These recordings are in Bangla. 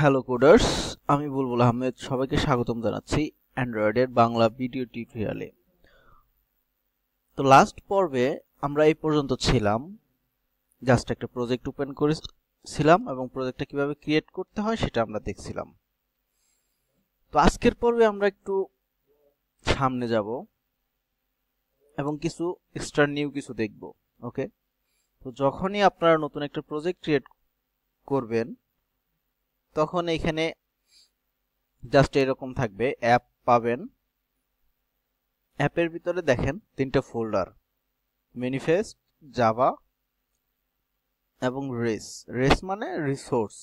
হ্যালো কোডার্স, আমি বুলবুল আহমেদ। সবাইকে স্বাগতম জানাচ্ছি অ্যান্ড্রয়েডের বাংলা ভিডিও টিউটোরিয়ালে। তো লাস্ট পর্বে আমরা এই পর্যন্ত ছিলাম, জাস্ট একটা প্রজেক্ট ওপেন করেছিলাম এবং প্রজেক্টটা কিভাবে ক্রিয়েট করতে হয় সেটা আমরা দেখছিলাম। তো আজকের পর্বে আমরা একটু সামনে যাব এবং কিছু এক্সট্রা নিউ কিছু দেখব। ওকে, তো যখনই আপনারা নতুন একটা প্রজেক্ট ক্রিয়েট করবেন তখন এখানে জাস্ট এরকম থাকবে, অ্যাপ পাবেন। অ্যাপের ভিতরে দেখেন তিনটা ফোল্ডার, ম্যানিফেস্ট, জাভা এবং রেস মানে রিসোর্স।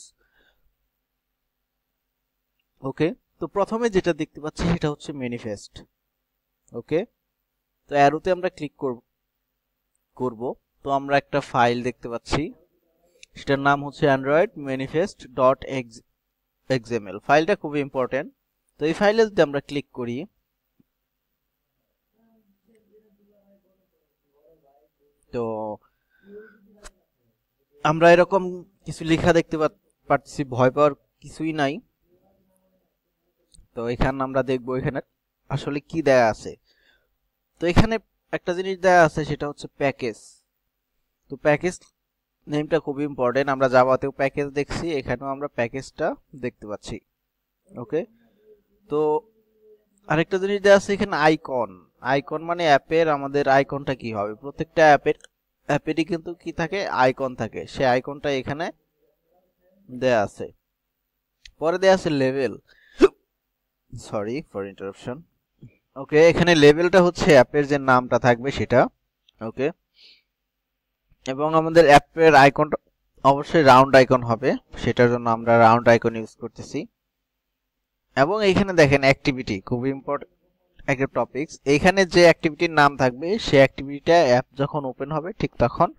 ওকে, তো প্রথমে যেটা দেখতে পাচ্ছি সেটা হচ্ছে ম্যানিফেস্ট। ওকে, তো অ্যারোতে আমরা ক্লিক করব। তো আমরা একটা ফাইল দেখতে পাচ্ছি, সেটার নাম হচ্ছে অ্যান্ড্রয়েড ম্যানিফেস্ট ডট এক্সএমএল। ফাইলটা খুব ইম্পর্টেন্ট। তো এই ফাইলে যদি আমরা ক্লিক করি, তো আমরা এরকম কিছু লেখা দেখতে পাচ্ছি। ভয় পাওয়ার কিছুই নাই। তো এখানে আমরা দেখবো এখানে আসলে কি দেয়া আছে। তো এখানে একটা জিনিস দেয়া আছে, সেটা হচ্ছে প্যাকেজ। তো প্যাকেজ নেমটা খুব ইম্পর্টেন্ট। আমরা জাভাতেও প্যাকেজ দেখছি, এখানেও আমরা প্যাকেজটা দেখতে পাচ্ছি। ওকে, তো আরেকটা জিনিস দেয়া আছে এখানে আইকন। আইকন মানে অ্যাপের আমাদের আইকনটা কি হবে। প্রত্যেকটা অ্যাপেরই কিন্তু কি থাকে, আইকন থাকে। সেই আইকনটা এখানে দেয়া আছে। পরে দেয়া আছে level. Sorry for interruption. Okay, এখানে লেভেলটা হচ্ছে অ্যাপের যে নামটা থাকবে সেটা। ওকে, এবং আমাদের অ্যাপের আইকনটা অবশ্যই রাউন্ড আইকন হবে, সেটার জন্য আমরা রাউন্ড আইকন ইউজ করতেছি। এবং এইখানে দেখেন অ্যাক্টিভিটি, খুব ইম্পর্টেন্ট একটা টপিকস। এইখানে যে অ্যাক্টিভিটির নাম থাকবে সেই অ্যাক্টিভিটিটা অ্যাপ যখন ওপেন হবে ঠিক তখন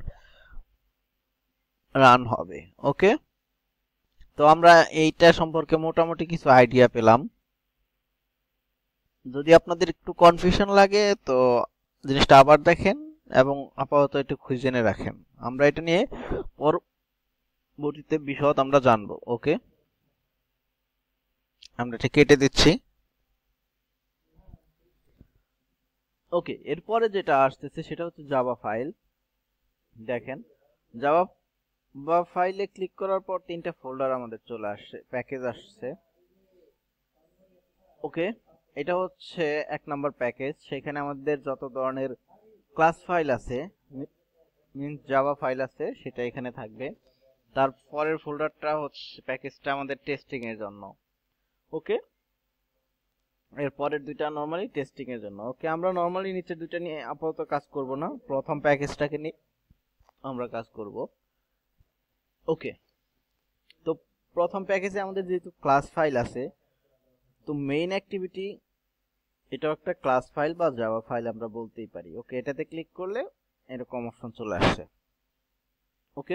রান হবে। ওকে, তো আমরা এইটা সম্পর্কে মোটামুটি কিছু আইডিয়া পেলাম। যদি আপনাদের একটু কনফিউশন লাগে তো জিনিসটা আবার দেখেন এবং আপাতত একটু খুঁজে জেনে রাখেন। আমরা এটা নিয়ে পরবর্তীতে বিশদ আমরা জানবো। ওকে, আমরা এটা কেটে দিচ্ছি। ওকে, এরপরে যেটা আসতেছে সেটা হচ্ছে জাভা ফাইল। দেখেন জাভা ফাইলে ক্লিক করার পর তিনটা ফোল্ডার আমাদের চলে আসছে, প্যাকেজ আসছে। ওকে, এটা হচ্ছে এক নাম্বার প্যাকেজ। সেখানে আমাদের যত ধরনের ক্লাস ফাইল আছে, মিন্স জাভা ফাইল আছে, সেটা এখানে থাকবে। তারপরের ফোল্ডারটা হচ্ছে প্যাকেজটা আমাদের টেস্টিং এর জন্য। ওকে, এর পরের দুইটা নরমালি টেস্টিং এর জন্য। ওকে, আমরা নরমালি নিচের দুইটা নিয়ে আপাতত কাজ করব না, প্রথম প্যাকেজটাকে নিয়ে আমরা কাজ করব। ওকে, তো প্রথম প্যাকেজে আমাদের যেহেতু ক্লাস ফাইল আছে, তো মেইন অ্যাক্টিভিটি এটাও একটা ক্লাস ফাইল বা জাভা ফাইল আমরা বলতেই পারি। ওকে, এটাতে ক্লিক করলে এরকম অপশন চলে আসছে। ওকে,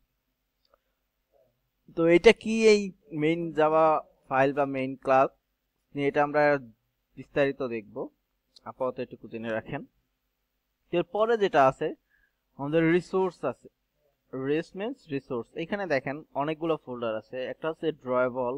তো এটা কি, এই মেইন জাভা ফাইল বা মেইন ক্লাস নিয়ে এটা আমরা বিস্তারিত দেখব, আপাতত একটু জেনে রাখেন। এরপরে যেটা আছে আমাদের রিসোর্স আছে। Res means resource. এখানে দেখেন অনেকগুলো ফোল্ডার আছে। একটা হচ্ছে ড্রয়েবল,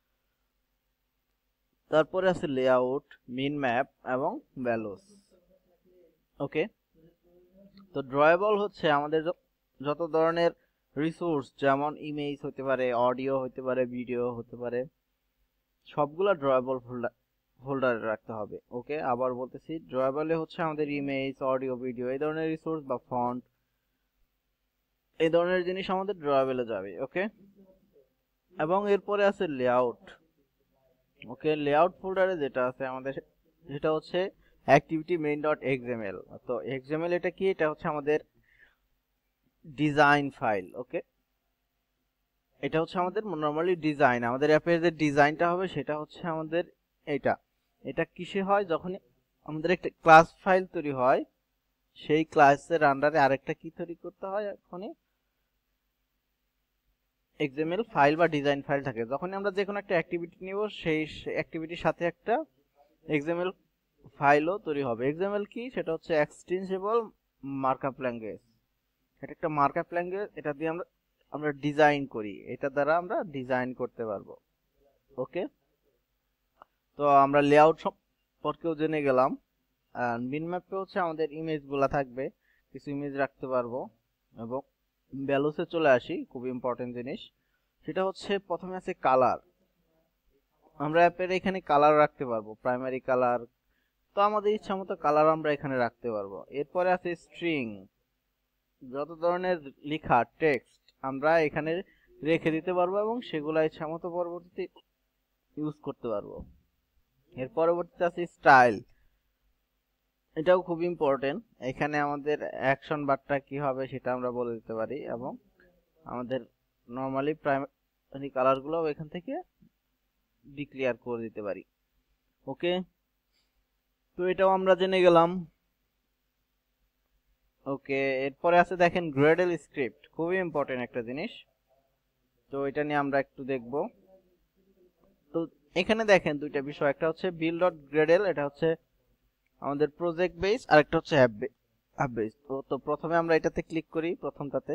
তারপরে আছে লেআউট, মিন ম্যাপ এবং ভ্যালুস। ওকে, তো ড্রয়েবল হচ্ছে আমাদের যত ধরনের রিসোর্স, যেমন ইমেজ হতে পারে, অডিও হতে পারে, ভিডিও হতে পারে, সবগুলো ড্রয়েবল ফোল্ডারে রাখতে হবে। ওকে, আবার বলতেছি, ড্রয়েবলে হচ্ছে আমাদের ইমেজ, অডিও, ভিডিও এই ধরনের রিসোর্স বা ফন্ট, এই ধরনের জিনিস আমাদের ড্রয়েবলে যাবে। ওকে, এবং এরপরে আছে লেআউট। ওকে, লেআউট ফোল্ডারে যেটা আছে আমাদের সেটা হচ্ছে অ্যাক্টিভিটি মেইন ডট এক্সএমএল। তো এক্সএমএল এটা কি, এটা হচ্ছে আমাদের ডিজাইন ফাইল। ওকে, এটা হচ্ছে আমাদের নরমালি ডিজাইন, আমাদের অ্যাপের যে ডিজাইনটা হবে সেটা হচ্ছে আমাদের এটা। এটা কিসে হয়, যখন আমাদের একটা ক্লাস ফাইল তৈরি হয়, সেই ক্লাসের আন্ডারে আরেকটা কি তৈরি করতে হয়, এখনই এক্সএমএল ফাইল বা ডিজাইন ফাইল থাকে। যখন আমরা যে কোনো একটা অ্যাক্টিভিটি নিব, সেই অ্যাক্টিভিটির সাথে একটা এক্সএমএল ফাইলও তৈরি হবে। এক্সএমএল কি, সেটা হচ্ছে এক্সটেনসিবল মার্কআপ ল্যাঙ্গুয়েজ। এটা একটা মার্কআপ ল্যাঙ্গুয়েজ, এটা দিয়ে আমরা ডিজাইন করি, এটা দ্বারা আমরা ডিজাইন করতে পারবো। ওকে, তো আমরা লেআউট সম্পর্কেও জেনে গেলাম। বিন ম্যাপে হচ্ছে আমাদের ইমেজগুলো থাকবে, কিছু ইমেজ রাখতে পারবো। এবং ভ্যালুসে চলে আসি, খুব ইম্পর্টেন্ট জিনিস, সেটা হচ্ছে প্রথমে আছে কালার। আমরা অ্যাপের এখানে কালার রাখতে পারবো, প্রাইমারি কালার, তো আমাদের ইচ্ছা মতো কালার আমরা এখানে রাখতে পারবো। এরপরে আছে স্ট্রিং, যত ধরনের লেখা টেক্সট আমরা এখানে রেখে দিতে পারবো এবং সেগুলো ইচ্ছা মতো পরবর্তীতে ইউজ করতে পারবো। এর পরবর্তীতে আছে স্টাইল, এটাও খুব ইম্পর্টেন্ট। এখানে আমাদের অ্যাকশন বারটা কি হবে সেটা আমরা বলে দিতে পারি এবং আমাদের নরমালি প্রাইমারি কালারগুলো এখান থেকে ডিক্লেয়ার করে দিতে পারি। ওকে, তো এটাও আমরা জেনে গেলাম। ওকে, এরপরে আছে দেখেন গ্রেডেল স্ক্রিপ্ট, খুবই ইম্পর্টেন্ট একটা জিনিস, তো এটা নিয়ে আমরা একটু দেখব। তো এখানে দেখেন দুইটা বিষয়, একটা হচ্ছে বিল্ড ডট গ্রেডেল, এটা হচ্ছে আমাদের প্রজেক্ট বেস, আর একটা হচ্ছে অ্যাপ বেস। তো প্রথমে আমরা এটাতে ক্লিক করি, প্রথমটাতে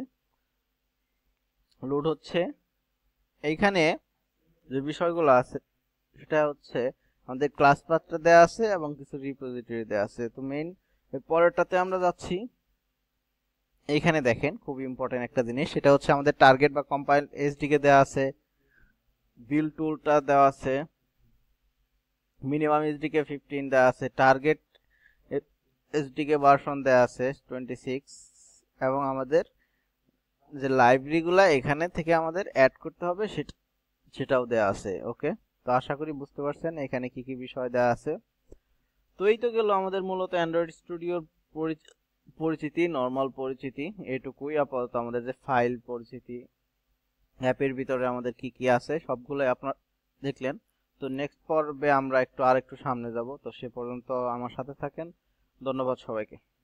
লোড হচ্ছে। এইখানে যে বিষয়গুলো আছে সেটা হচ্ছে আমাদের ক্লাস পাথটা দেওয়া আছে এবং কিছু রিপোজিটরি দেওয়া আছে। তো মেইন পরেরটাতে আমরা যাচ্ছি। এইখানে দেখেন খুব ইম্পর্টেন্ট একটা জিনিস, সেটা হচ্ছে আমাদের টার্গেট বা কম্পাইল এসডিকে দেওয়া আছে, বিল্ড টুলটা দেওয়া আছে, মিনিমাম এসডিকে 15 দেওয়া আছে, টার্গেট এসডিকে ভার্সন দেওয়া আছে 26, এবং আমাদের যে লাইব্রেরিগুলা এখানে থেকে আমাদের অ্যাড করতে হবে সেটাও দেওয়া আছে। ওকে, তো আশা করি বুঝতে পারছেন এখানে কি কি বিষয় দেওয়া আছে। তো এই তো গেল আমাদের মূলত অ্যান্ড্রয়েড স্টুডিওর পরিচিতি, নর্মাল পরিচিতি, এটুকুই। আপাতত আমাদের যে ফাইল পরিচিতি, অ্যাপের ভিতরে আমাদের কি কি আছে সবগুলোই আপনারা দেখলেন। তো নেক্সট পর্বে আমরা আরেকটু সামনে যাব। তো সে পর্যন্ত আমার সাথে থাকেন। ধন্যবাদ সবাইকে।